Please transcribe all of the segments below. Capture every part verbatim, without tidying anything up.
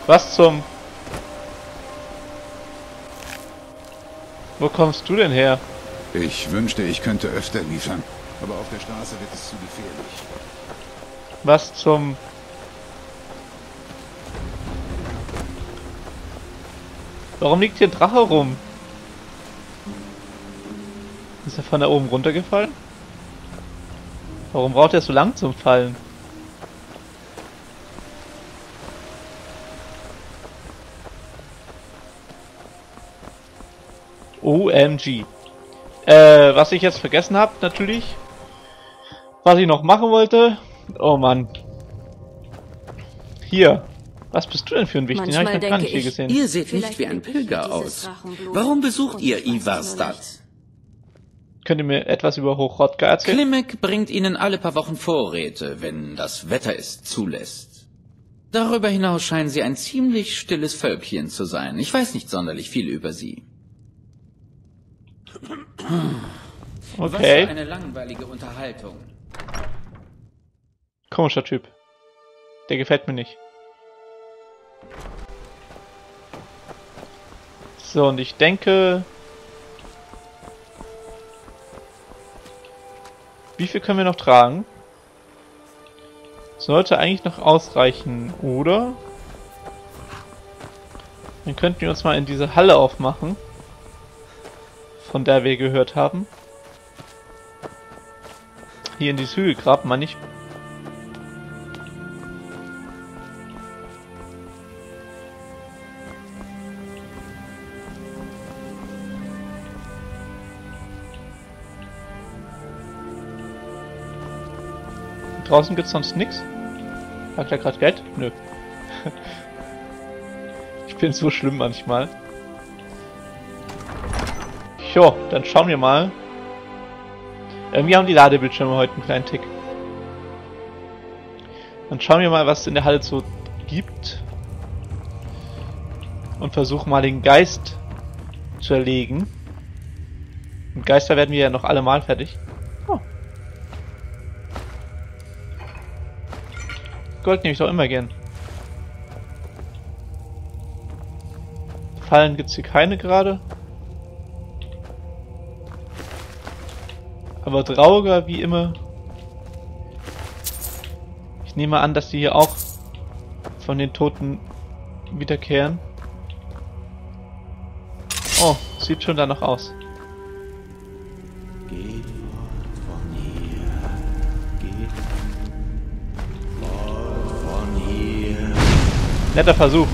Was zum... Wo kommst du denn her? Ich wünschte, ich könnte öfter liefern, aber auf der Straße wird es zu gefährlich. Was zum... Warum liegt hier ein Drache rum? Ist er von da oben runtergefallen? Warum braucht er so lang zum Fallen? O M G. Äh, was ich jetzt vergessen habe, natürlich. Was ich noch machen wollte. Oh Mann. Hier. Was bist du denn für ein Wichtiger? Den habe ich noch gar nicht hier gesehen. Ihr seht nicht wie ein Pilger aus. Warum besucht ihr Ivarstadt? Könnt ihr mir etwas über Hochrodka erzählen? Klimek bringt ihnen alle paar Wochen Vorräte, wenn das Wetter es zulässt. Darüber hinaus scheinen sie ein ziemlich stilles Völkchen zu sein. Ich weiß nicht sonderlich viel über sie. Okay. Was für eine langweilige Unterhaltung. Komischer Typ. Der gefällt mir nicht. So, und ich denke... Wie viel können wir noch tragen? Sollte eigentlich noch ausreichen, oder? Dann könnten wir uns mal in diese Halle aufmachen, von der wir gehört haben. Hier in dieses Hügelgrab, meine ich. Draußen gibt's sonst nichts. Hat er gerade Geld? Nö. Ich bin so schlimm manchmal. Jo, dann schauen wir mal. Irgendwie haben die Ladebildschirme heute einen kleinen Tick. Dann schauen wir mal, was es in der Halle so gibt. Und versuchen mal den Geist zu erlegen. Und Geister werden wir ja noch alle mal fertig. Oh. Gold nehme ich doch immer gern. Fallen gibt's hier keine gerade. Aber Drauger wie immer. Ich nehme an, dass die hier auch von den Toten wiederkehren. Oh, sieht schon danach aus. Geht fort von hier. Geht fort von hier. Netter Versuch.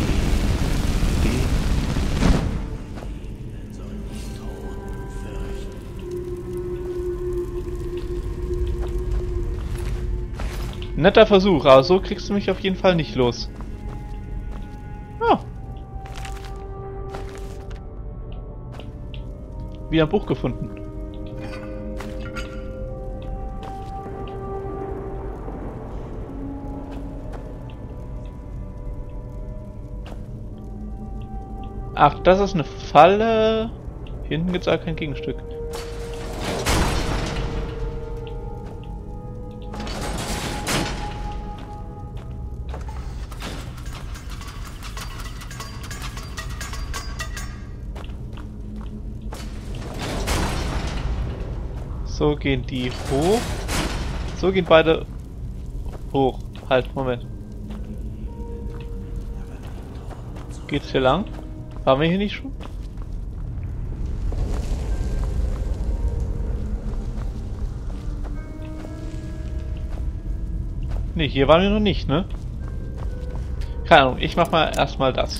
Netter Versuch, aber so kriegst du mich auf jeden Fall nicht los. Oh. Wieder ein Buch gefunden. Ach, das ist eine Falle. Hier hinten gibt es auch kein Gegenstück. So gehen die hoch. So gehen beide hoch. Halt, Moment. Geht's hier lang? Waren wir hier nicht schon? Ne, hier waren wir noch nicht, ne? Keine Ahnung, ich mach mal erstmal das.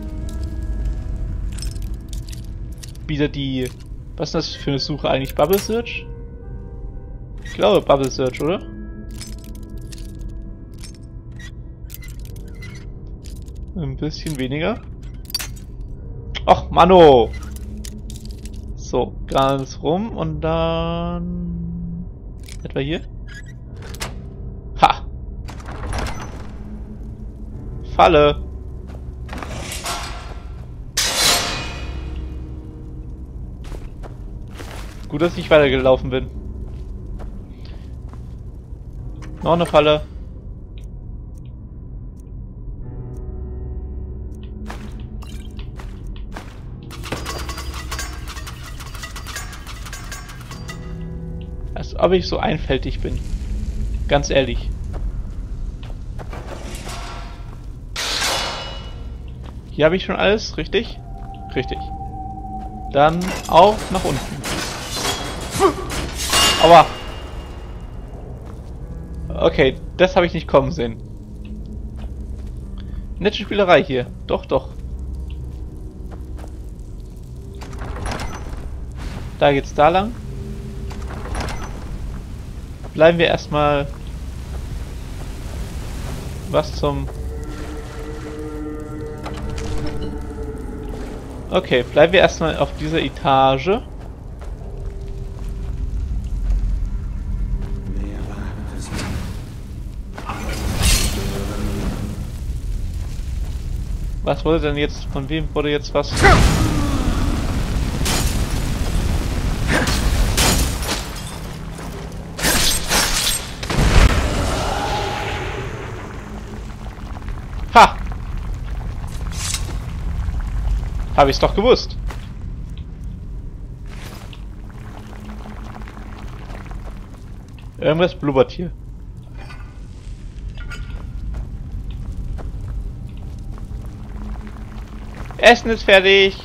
Wieder die... Was ist das für eine Suche eigentlich? Bubble Search? Ich glaube Bubble Search, oder? Ein bisschen weniger. Ach, Mano! So, ganz rum und dann... Etwa hier? Ha! Falle! Gut, dass ich weitergelaufen bin. Noch eine Falle. Als ob ich so einfältig bin. Ganz ehrlich. Hier habe ich schon alles, richtig? Richtig. Dann auch nach unten. Aua. Okay, das habe ich nicht kommen sehen. Nette Spielerei hier. Doch, doch. Da geht's da lang. Bleiben wir erstmal was zum... Okay, bleiben wir erstmal auf dieser Etage. Was wurde denn jetzt, von wem wurde jetzt was? Ha! Habe ich's doch gewusst. Irgendwas blubbert hier. Essen ist fertig.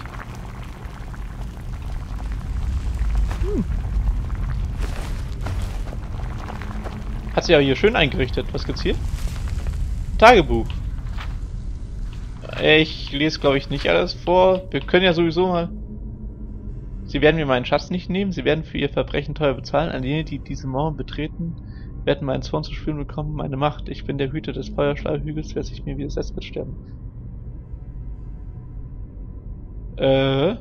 Hm. Hat sich aber hier schön eingerichtet. Was gibt's hier? Tagebuch. Ich lese, glaube ich, nicht alles vor. Wir können ja sowieso mal... Sie werden mir meinen Schatz nicht nehmen. Sie werden für ihr Verbrechen teuer bezahlen. An jene, die diese Mauern betreten, werden meinen Zorn zu spüren bekommen. Meine Macht. Ich bin der Hüter des Feuerschleier-Hügels. Wer sich mir widersetzt, wird sterben. Äh...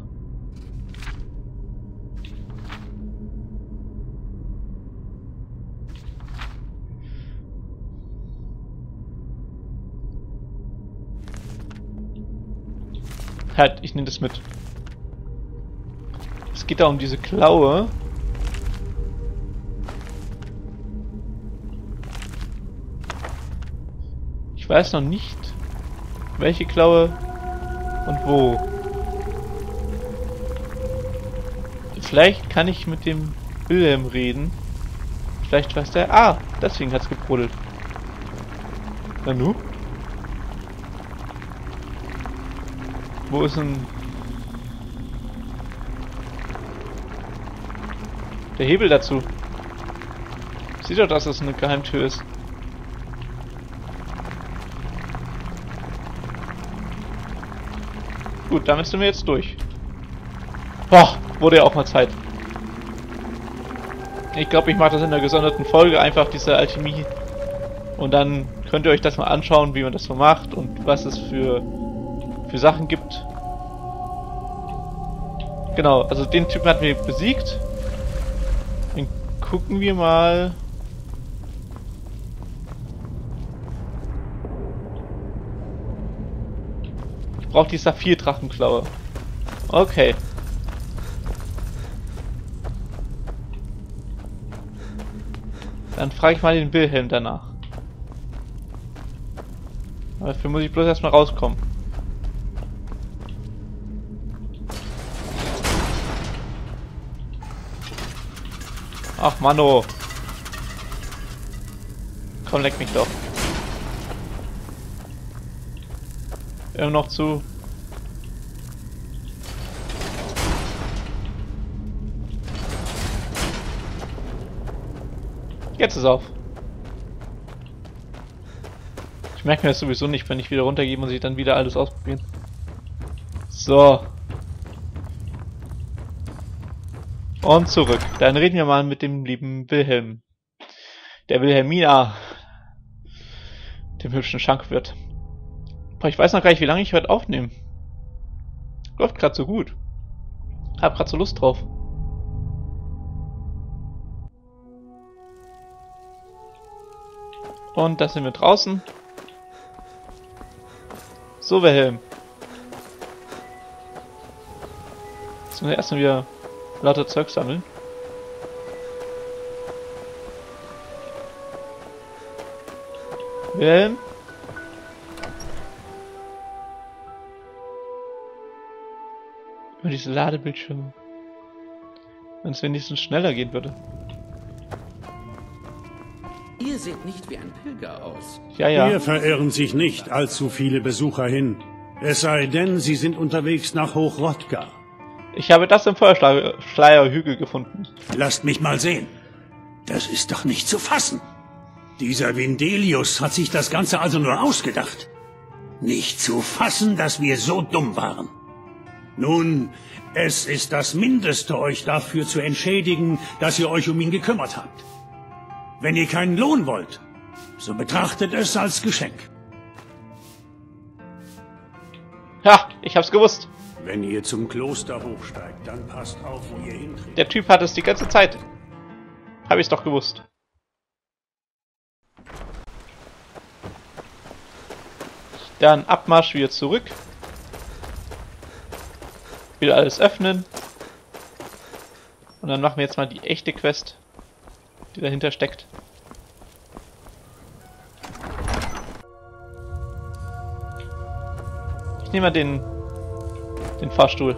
Halt, ich nehme das mit. Es geht da um diese Klaue. Ich weiß noch nicht, welche Klaue und wo. Vielleicht kann ich mit dem Wilhelm reden. Vielleicht weiß der... Ah, deswegen hat's gebrodelt. Nanu? Wo ist denn... der Hebel dazu? Sieht doch, dass das eine Geheimtür ist. Gut, damit sind wir jetzt durch. Boah, wurde ja auch mal Zeit. Ich glaube, ich mache das in der gesonderten Folge, einfach diese Alchemie. Und dann könnt ihr euch das mal anschauen, wie man das so macht und was es für, für Sachen gibt. Genau, also den Typen hatten wir besiegt. Dann gucken wir mal... Ich brauche die Saphir-Drachenklaue. Okay. Dann frage ich mal den Wilhelm danach. Aber dafür muss ich bloß erstmal rauskommen. Ach Manno. Komm, leck mich doch. Immer noch zu. Jetzt ist auf. Ich merke mir das sowieso nicht, wenn ich wieder runtergehe, muss ich dann wieder alles ausprobieren. So. Und zurück. Dann reden wir mal mit dem lieben Wilhelm. Der Wilhelmina. Dem hübschen Schankwirt. Boah, ich weiß noch gar nicht, wie lange ich heute aufnehme. Läuft gerade so gut. Hab gerade so Lust drauf. Und da sind wir draußen. So, Wilhelm. Jetzt müssen wir erstmal wieder lauter Zeug sammeln. Wilhelm? Über diese Ladebildschirme. Wenn es wenigstens schneller gehen würde. Ihr seht nicht wie ein Pilger aus. Ja, ja. Hier verirren sich nicht allzu viele Besucher hin. Es sei denn, sie sind unterwegs nach Hochrodka. Ich habe das im Feuerschleierhügel gefunden. Lasst mich mal sehen. Das ist doch nicht zu fassen. Dieser Vindelius hat sich das Ganze also nur ausgedacht. Nicht zu fassen, dass wir so dumm waren. Nun, es ist das Mindeste, euch dafür zu entschädigen, dass ihr euch um ihn gekümmert habt. Wenn ihr keinen Lohn wollt, so betrachtet es als Geschenk. Ha, ich hab's gewusst. Wenn ihr zum Kloster hochsteigt, dann passt auf, wo ihr hintretet. Der Typ hat es die ganze Zeit. Hab ich's doch gewusst. Dann Abmarsch wieder zurück. Wieder alles öffnen. Und dann machen wir jetzt mal die echte Quest, die dahinter steckt. Ich nehme mal den, den Fahrstuhl.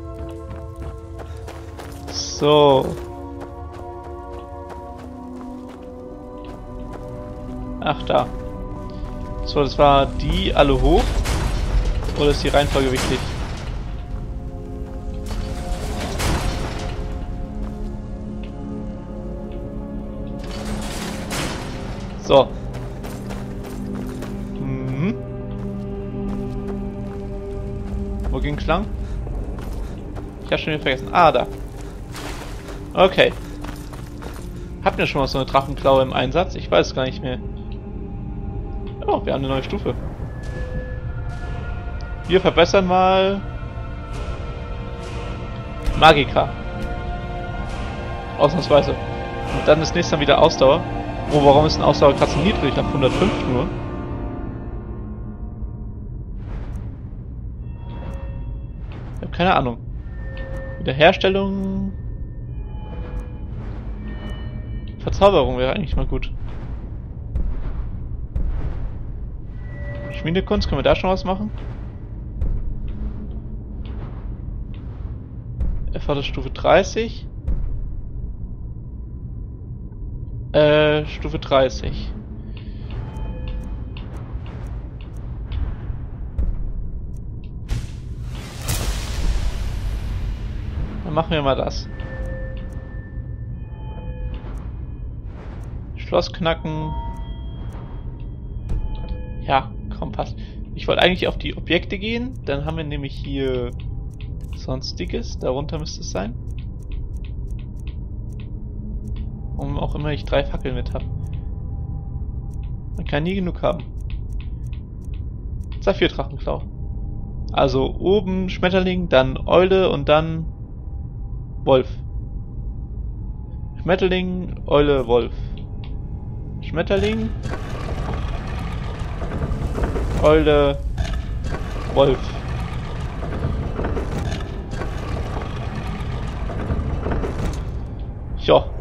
So. Ach, da. So, das war die alle hoch. Oder ist die Reihenfolge wichtig? So. Mhm. Wo ging's lang? Ich hab schon wieder vergessen. Ah, da. Okay. Hatten wir schon mal so eine Drachenklaue im Einsatz? Ich weiß es gar nicht mehr. Oh, wir haben eine neue Stufe. Wir verbessern mal Magika. Ausnahmsweise. Und dann ist nächstes Mal wieder Ausdauer. Oh, warum ist ein Ausdauer gerade so niedrig? Nach hundertfünf nur. Ich habe keine Ahnung. Wiederherstellung. Verzauberung wäre eigentlich mal gut. Schmiedekunst, können wir da schon was machen? Erfordert Stufe dreißig. Äh, Stufe dreißig. Dann machen wir mal das. Schloss knacken. Ja, komm, passt. Ich wollte eigentlich auf die Objekte gehen. Dann haben wir nämlich hier Sonstiges. Darunter müsste es sein. Warum auch immer ich drei Fackeln mit habe. Man kann nie genug haben. Saphir-Drachenklau. Also oben Schmetterling, dann Eule und dann Wolf. Schmetterling, Eule, Wolf. Schmetterling, Eule, Wolf. Ja.